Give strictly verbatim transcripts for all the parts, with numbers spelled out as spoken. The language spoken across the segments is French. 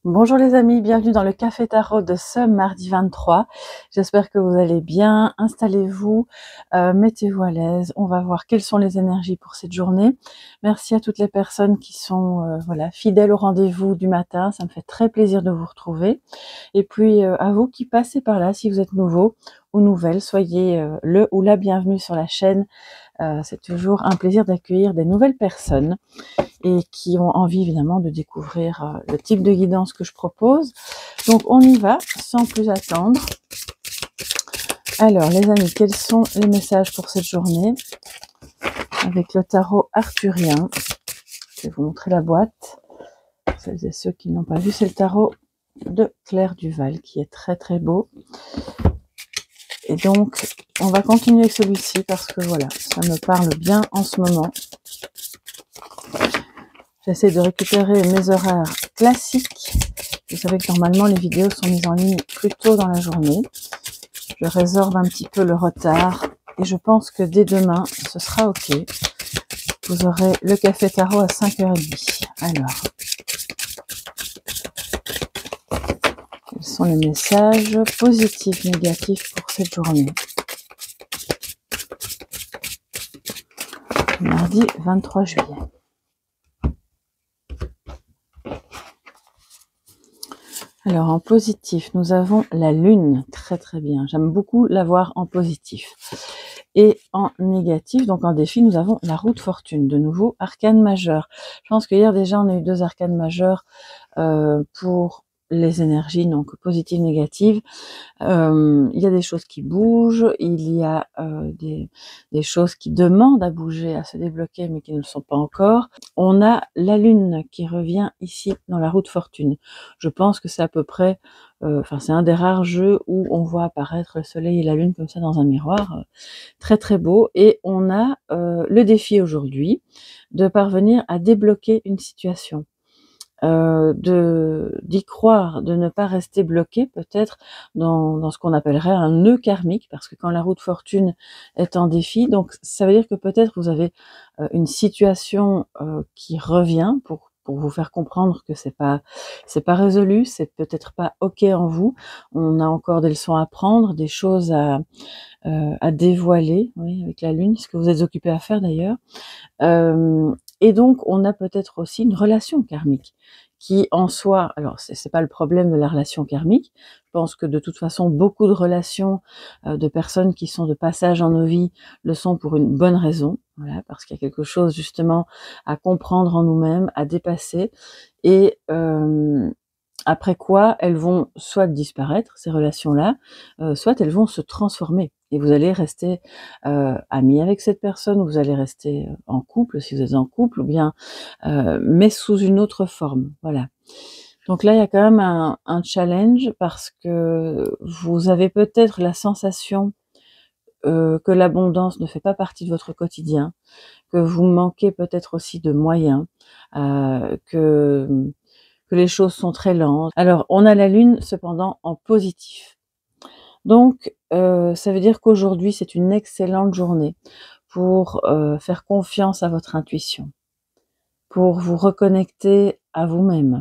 Bonjour les amis, bienvenue dans le Café Tarot de ce mardi vingt-trois. J'espère que vous allez bien. Installez-vous, euh, mettez-vous à l'aise. On va voir quelles sont les énergies pour cette journée. Merci à toutes les personnes qui sont euh, voilà, fidèles au rendez-vous du matin. Ça me fait très plaisir de vous retrouver. Et puis euh, à vous qui passez par là, si vous êtes nouveau ou nouvelle, soyez euh, le ou la bienvenue sur la chaîne. Euh, c'est toujours un plaisir d'accueillir des nouvelles personnes et qui ont envie évidemment de découvrir euh, le type de guidance que je propose. Donc on y va sans plus attendre. Alors les amis, quels sont les messages pour cette journée avec le tarot arthurien? Je vais vous montrer la boîte. Celles et ceux qui n'ont pas vu, c'est le tarot de Claire Duval qui est très très beau. Et donc on va continuer avec celui-ci parce que voilà, ça me parle bien en ce moment. J'essaie de récupérer mes horaires classiques. Vous savez que normalement les vidéos sont mises en ligne plus tôt dans la journée. Je résorbe un petit peu le retard et je pense que dès demain, ce sera ok. Vous aurez le café tarot à cinq heures trente. Alors, quels sont les messages positifs, négatifs pour cette journée? Mardi vingt-trois juillet. Alors en positif, nous avons la lune, très très bien. J'aime beaucoup la voir en positif. Et en négatif, donc en défi, nous avons la roue de fortune, de nouveau arcane majeur. Je pense qu'hier déjà on a eu deux arcanes majeurs euh, pour les énergies, donc positives, négatives. Euh, il y a des choses qui bougent, il y a euh, des, des choses qui demandent à bouger, à se débloquer, mais qui ne le sont pas encore. On a la lune qui revient ici dans la roue de fortune. Je pense que c'est à peu près, euh, enfin c'est un des rares jeux où on voit apparaître le soleil et la lune comme ça dans un miroir, euh, très très beau. Et on a euh, le défi aujourd'hui de parvenir à débloquer une situation. Euh, de d'y croire, de ne pas rester bloqué peut-être dans, dans ce qu'on appellerait un nœud karmique, parce que quand la roue de fortune est en défi, donc ça veut dire que peut-être vous avez euh, une situation euh, qui revient pour pour vous faire comprendre que c'est pas c'est pas résolu, c'est peut-être pas ok en vous. On a encore des leçons à prendre, des choses à euh, à dévoiler, oui, avec la lune, ce que vous êtes occupé à faire d'ailleurs. Euh, et donc, on a peut-être aussi une relation karmique qui, en soi, alors c'est, c'est pas le problème de la relation karmique. Je pense que de toute façon, beaucoup de relations euh, de personnes qui sont de passage en nos vies le sont pour une bonne raison, voilà, parce qu'il y a quelque chose justement à comprendre en nous-mêmes, à dépasser, et euh, après quoi, elles vont soit disparaître, ces relations-là, euh, soit elles vont se transformer. Et vous allez rester euh, amis avec cette personne, ou vous allez rester en couple, si vous êtes en couple, ou bien, euh, mais sous une autre forme. Voilà. Donc là, il y a quand même un, un challenge, parce que vous avez peut-être la sensation euh, que l'abondance ne fait pas partie de votre quotidien, que vous manquez peut-être aussi de moyens, euh, que que les choses sont très lentes. Alors, on a la lune cependant en positif. Donc, euh, ça veut dire qu'aujourd'hui, c'est une excellente journée pour euh, faire confiance à votre intuition, pour vous reconnecter à vous-même,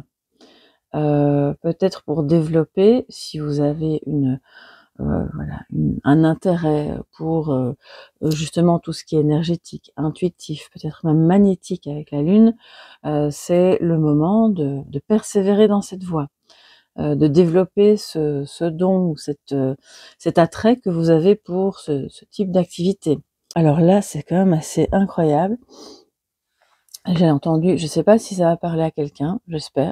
euh, peut-être pour développer, si vous avez une Euh, voilà, une, un intérêt pour euh, justement tout ce qui est énergétique, intuitif, peut-être même magnétique avec la lune, euh, c'est le moment de, de persévérer dans cette voie, euh, de développer ce, ce don ou cette, euh, cet attrait que vous avez pour ce, ce type d'activité. Alors là, c'est quand même assez incroyable. J'ai entendu, je ne sais pas si ça va parler à quelqu'un, j'espère.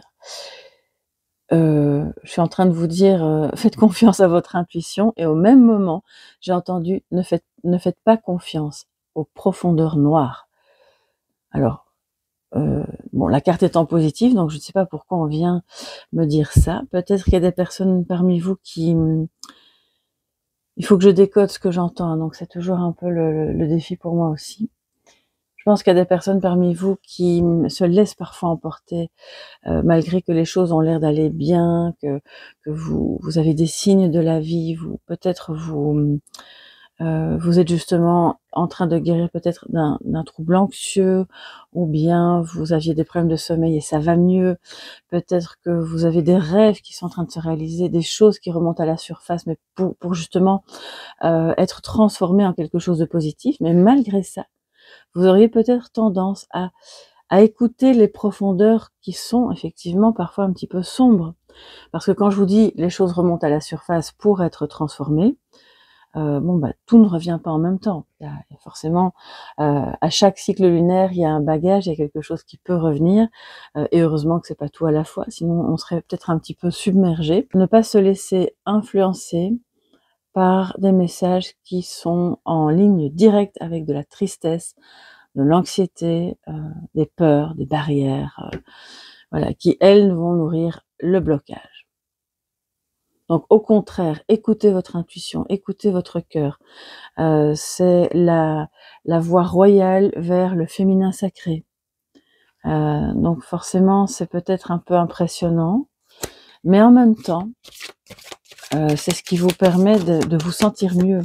Euh, je suis en train de vous dire, euh, faites confiance à votre intuition, et au même moment, j'ai entendu, ne faites, ne faites pas confiance aux profondeurs noires. Alors, euh, bon, la carte est en positif, donc je ne sais pas pourquoi on vient me dire ça. Peut-être qu'il y a des personnes parmi vous qui... Il faut que je décode ce que j'entends, donc c'est toujours un peu le, le défi pour moi aussi. Je pense qu'il y a des personnes parmi vous qui se laissent parfois emporter, euh, malgré que les choses ont l'air d'aller bien, que, que vous, vous avez des signes de la vie, vous peut-être vous Euh, vous êtes justement en train de guérir peut-être d'un d'un trouble anxieux, ou bien vous aviez des problèmes de sommeil et ça va mieux. Peut-être que vous avez des rêves qui sont en train de se réaliser, des choses qui remontent à la surface, mais pour, pour justement euh, être transformées en quelque chose de positif. Mais malgré ça, vous auriez peut-être tendance à, à écouter les profondeurs qui sont effectivement parfois un petit peu sombres. Parce que quand je vous dis les choses remontent à la surface pour être transformées, Euh, bon, bah, tout ne revient pas en même temps. Il y a, il y a forcément, euh, à chaque cycle lunaire, il y a un bagage, il y a quelque chose qui peut revenir. Euh, et heureusement que c'est pas tout à la fois, sinon on serait peut-être un petit peu submergé. Ne pas se laisser influencer par des messages qui sont en ligne directe avec de la tristesse, de l'anxiété, euh, des peurs, des barrières, euh, voilà, qui elles vont nourrir le blocage. Donc au contraire, écoutez votre intuition, écoutez votre cœur. Euh, c'est la, la voie royale vers le féminin sacré. Euh, donc forcément, c'est peut-être un peu impressionnant, mais en même temps, euh, c'est ce qui vous permet de, de vous sentir mieux,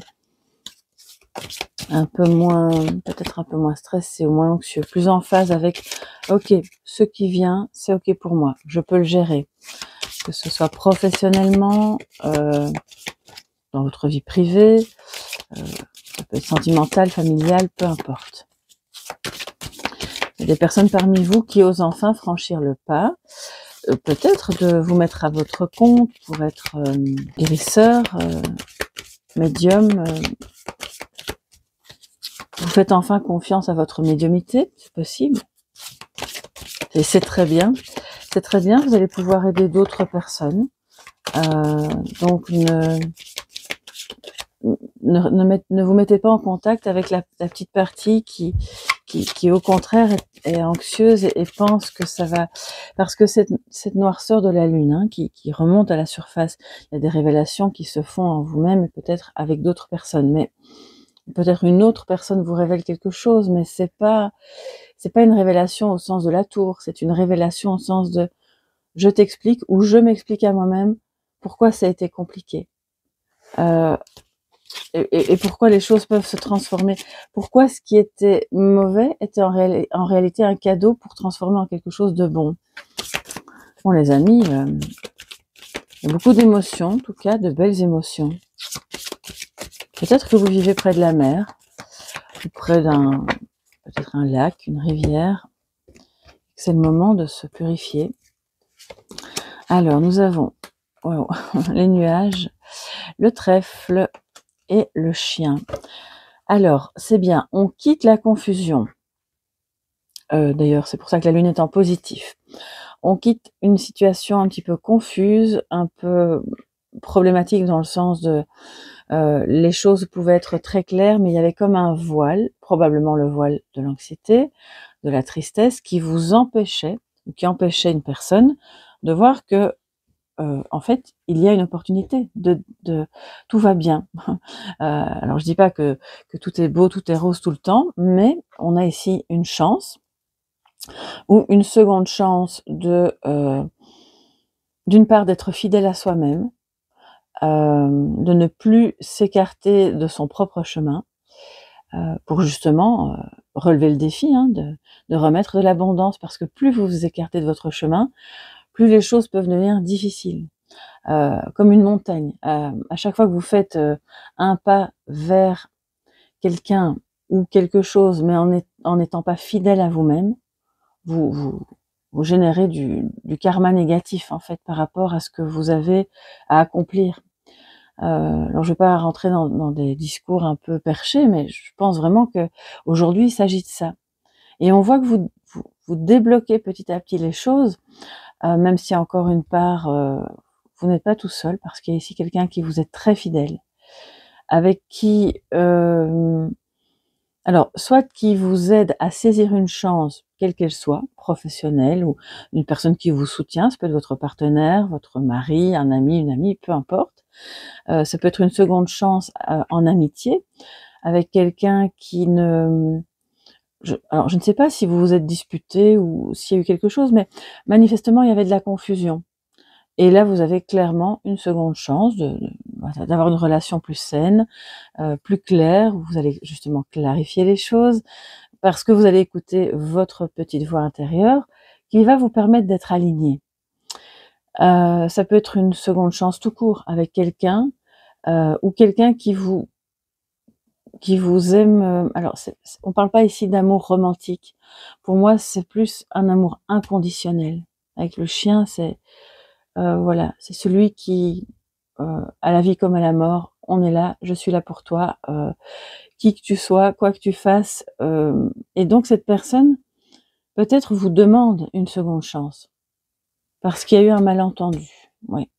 un peu moins, peut-être un peu moins stressé ou moins anxieux, plus en phase avec, ok, ce qui vient, c'est ok pour moi, je peux le gérer, que ce soit professionnellement, euh, dans votre vie privée, euh, ça peut être sentimental, familial, peu importe. Il y a des personnes parmi vous qui osent enfin franchir le pas, euh, peut-être de vous mettre à votre compte pour être euh, guérisseur, euh, médium. Euh, vous faites enfin confiance à votre médiumité, c'est possible. Et c'est très bien. C'est très bien, vous allez pouvoir aider d'autres personnes. Euh, donc ne, ne, ne, met, ne vous mettez pas en contact avec la, la petite partie qui, qui, qui au contraire est, est anxieuse et, et pense que ça va, parce que cette, cette noirceur de la lune hein, qui, qui remonte à la surface, il y a des révélations qui se font en vous-même et peut-être avec d'autres personnes, mais peut-être une autre personne vous révèle quelque chose, mais c'est pas c'est pas une révélation au sens de la tour, c'est une révélation au sens de je t'explique ou je m'explique à moi-même pourquoi ça a été compliqué. Euh, Et, et pourquoi les choses peuvent se transformer. Pourquoi ce qui était mauvais était en, réel, en réalité un cadeau pour transformer en quelque chose de bon. Bon les amis, euh, il y a beaucoup d'émotions, en tout cas de belles émotions. Peut-être que vous vivez près de la mer, ou près d'un, peut-être un lac, une rivière. C'est le moment de se purifier. Alors nous avons wow, les nuages, le trèfle et le chien. Alors, c'est bien, on quitte la confusion. Euh, d'ailleurs, c'est pour ça que la lune est en positif. On quitte une situation un petit peu confuse, un peu problématique dans le sens de euh, les choses pouvaient être très claires, mais il y avait comme un voile, probablement le voile de l'anxiété, de la tristesse, qui vous empêchait, ou qui empêchait une personne de voir que Euh, en fait, il y a une opportunité de, de tout va bien. Euh, alors je dis pas que, que tout est beau, tout est rose tout le temps, mais on a ici une chance ou une seconde chance de euh, d'une part d'être fidèle à soi-même, euh, de ne plus s'écarter de son propre chemin euh, pour justement euh, relever le défi hein, de, de remettre de l'abondance parce que plus vous vous écartez de votre chemin, plus les choses peuvent devenir difficiles. Euh, comme une montagne. Euh, à chaque fois que vous faites euh, un pas vers quelqu'un ou quelque chose, mais en, est, en n'étant pas fidèle à vous-même, vous, vous, vous générez du, du karma négatif en fait par rapport à ce que vous avez à accomplir. Euh, alors je ne vais pas rentrer dans, dans des discours un peu perchés, mais je pense vraiment que aujourd'hui il s'agit de ça. Et on voit que vous, vous, vous débloquez petit à petit les choses, euh, même s'il y a encore une part euh, vous n'êtes pas tout seul parce qu'il y a ici quelqu'un qui vous est très fidèle, avec qui, euh, alors, soit qui vous aide à saisir une chance, quelle qu'elle soit, professionnelle ou une personne qui vous soutient, ça peut être votre partenaire, votre mari, un ami, une amie, peu importe. Euh, ça peut être une seconde chance euh, en amitié, avec quelqu'un qui ne... Je, alors, je ne sais pas si vous vous êtes disputé ou s'il y a eu quelque chose, mais manifestement, il y avait de la confusion. Et là, vous avez clairement une seconde chance de, de, voilà, d'avoir une relation plus saine, euh, plus claire. Vous allez justement clarifier les choses parce que vous allez écouter votre petite voix intérieure qui va vous permettre d'être aligné. Euh, ça peut être une seconde chance tout court avec quelqu'un euh, ou quelqu'un qui vous qui vous aime. Euh, alors, c'est, c'est, on parle pas ici d'amour romantique. Pour moi, c'est plus un amour inconditionnel. Avec le chien, c'est euh, voilà, c'est celui qui, euh, à la vie comme à la mort, on est là, je suis là pour toi, euh, qui que tu sois, quoi que tu fasses. Euh, et donc, cette personne, peut-être vous demande une seconde chance parce qu'il y a eu un malentendu. Oui.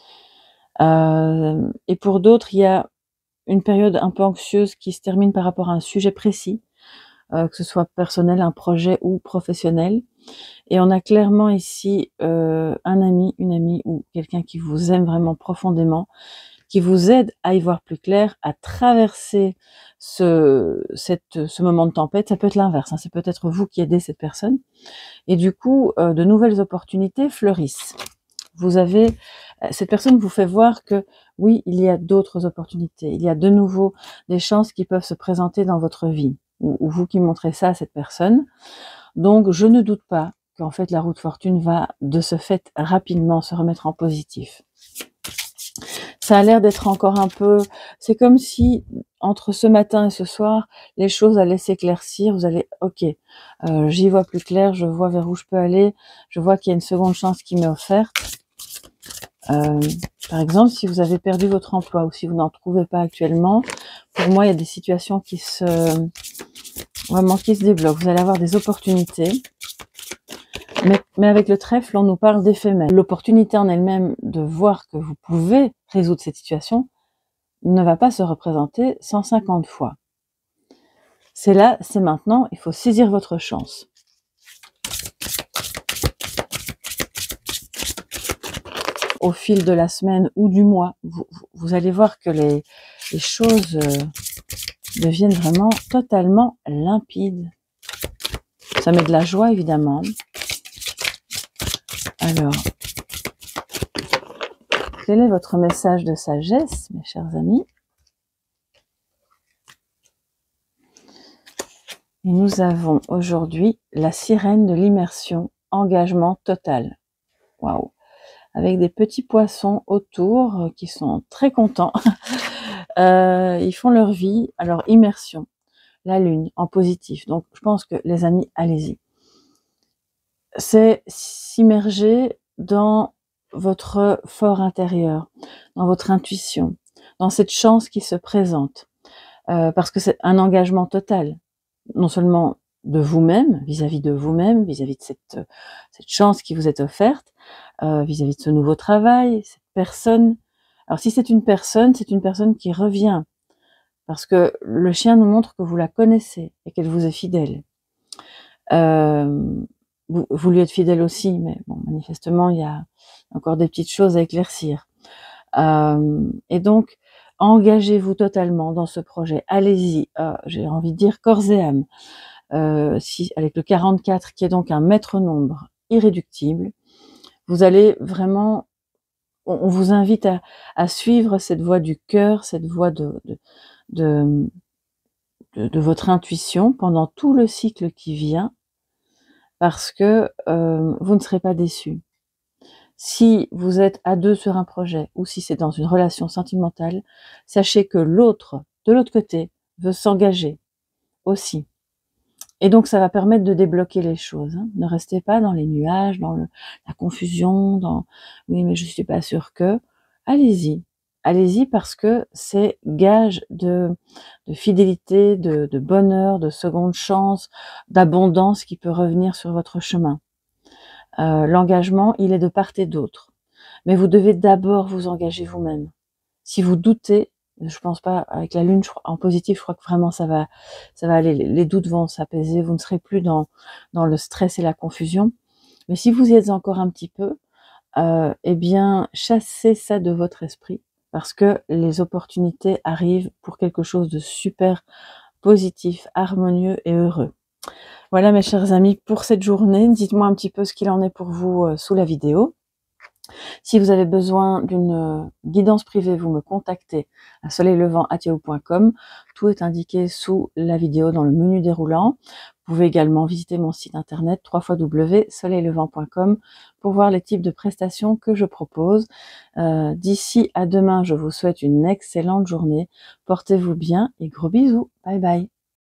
Euh, et pour d'autres, il y a une période un peu anxieuse qui se termine par rapport à un sujet précis, euh, que ce soit personnel, un projet ou professionnel. Et on a clairement ici euh, un ami, une amie ou quelqu'un qui vous aime vraiment profondément, qui vous aide à y voir plus clair, à traverser ce, cette, ce moment de tempête. Ça peut être l'inverse, hein, c'est peut-être vous qui aidez cette personne. Et du coup, euh, de nouvelles opportunités fleurissent. Vous avez, cette personne vous fait voir que oui, il y a d'autres opportunités, il y a de nouveau des chances qui peuvent se présenter dans votre vie, ou, ou vous qui montrez ça à cette personne. Donc, je ne doute pas qu'en fait la route fortune va de ce fait rapidement se remettre en positif. Ça a l'air d'être encore un peu, c'est comme si entre ce matin et ce soir, les choses allaient s'éclaircir. Vous allez, ok, euh, j'y vois plus clair, je vois vers où je peux aller, je vois qu'il y a une seconde chance qui m'est offerte. Euh, par exemple, si vous avez perdu votre emploi ou si vous n'en trouvez pas actuellement, pour moi, il y a des situations qui se, vraiment, qui se débloquent. Vous allez avoir des opportunités. Mais, mais avec le trèfle, on nous parle d'éphémère. L'opportunité en elle-même de voir que vous pouvez résoudre cette situation ne va pas se représenter cent cinquante fois. C'est là, c'est maintenant, il faut saisir votre chance. Au fil de la semaine ou du mois, vous, vous allez voir que les, les choses euh, deviennent vraiment totalement limpides. Ça met de la joie, évidemment. Alors, quel est votre message de sagesse, mes chers amis? Et nous avons aujourd'hui la sirène de l'immersion, engagement total. Waouh! Avec des petits poissons autour qui sont très contents. euh, ils font leur vie. Alors, immersion, la lune en positif. Donc, je pense que les amis, allez-y. C'est s'immerger dans votre fort intérieur, dans votre intuition, dans cette chance qui se présente. Euh, parce que c'est un engagement total. Non seulement de vous-même, vis-à-vis de vous-même, vis-à-vis de cette, cette chance qui vous est offerte, euh, vis-à-vis de ce nouveau travail, cette personne. Alors si c'est une personne, c'est une personne qui revient, parce que le chien nous montre que vous la connaissez et qu'elle vous est fidèle. Euh, vous, vous lui êtes fidèle aussi, mais bon, manifestement, il y a encore des petites choses à éclaircir. Euh, et donc, engagez-vous totalement dans ce projet. Allez-y, euh, j'ai envie de dire corps et âme. Euh, si, avec le quarante-quatre, qui est donc un maître nombre irréductible, vous allez vraiment, on, on vous invite à, à suivre cette voie du cœur, cette voie de, de, de, de, de votre intuition pendant tout le cycle qui vient, parce que euh, vous ne serez pas déçus. Si vous êtes à deux sur un projet ou si c'est dans une relation sentimentale, sachez que l'autre, de l'autre côté, veut s'engager aussi. Et donc, ça va permettre de débloquer les choses. Hein. Ne restez pas dans les nuages, dans le, la confusion, dans « oui, mais je suis pas sûre que ». Allez-y. Allez-y parce que c'est gage de, de fidélité, de, de bonheur, de seconde chance, d'abondance qui peut revenir sur votre chemin. Euh, l'engagement, il est de part et d'autre. Mais vous devez d'abord vous engager vous-même. Si vous doutez, je pense pas, avec la lune en positif, je crois que vraiment ça va, ça va aller, les doutes vont s'apaiser, vous ne serez plus dans, dans le stress et la confusion. Mais si vous y êtes encore un petit peu, euh, eh bien, chassez ça de votre esprit, parce que les opportunités arrivent pour quelque chose de super positif, harmonieux et heureux. Voilà mes chers amis pour cette journée. Dites-moi un petit peu ce qu'il en est pour vous euh, sous la vidéo. Si vous avez besoin d'une guidance privée, vous me contactez à soleil levant arobase yahoo point com. Tout est indiqué sous la vidéo dans le menu déroulant. Vous pouvez également visiter mon site internet w w w point soleil levant point com pour voir les types de prestations que je propose. Euh, D'ici à demain, je vous souhaite une excellente journée. Portez-vous bien et gros bisous. Bye bye.